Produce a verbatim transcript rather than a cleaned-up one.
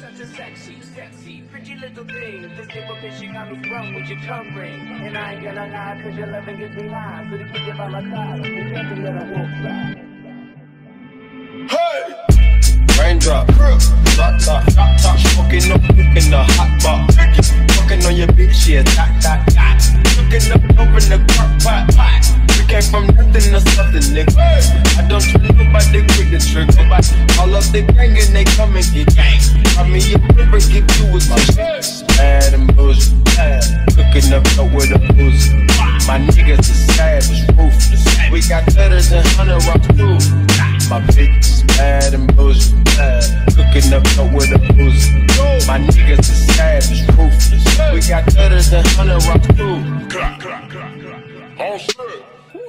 such a sexy, sexy, pretty little thing. This little bitch, you got me sprung with your tongue ring. And I ain't gonna lie, cause your loving gets me high. So to keep you by my side, you can't be let a wolf fly. Hey! Raindrop, drop top, drop top, smoking up in the hot box. Fucking on your bitch, yeah, dot, dot, dot. Cooking up over in the crock pot, pot. We came from nothing to something, nigga. I don't trust nobody with the trigger. All up the gang and they come and get gang. I mean, you never get you with my shit. Bad and bullshit, bad. Cooking up dope with a booze. My niggas is savage, ruthless. We got cutters and hundred rocks too. My bitch is bad and bullshit, bad. Cooking up dope with a booze. My niggas is savage, ruthless. We got cutters and hundred rocks too. Clap, clap, clap, clap. Oh shit.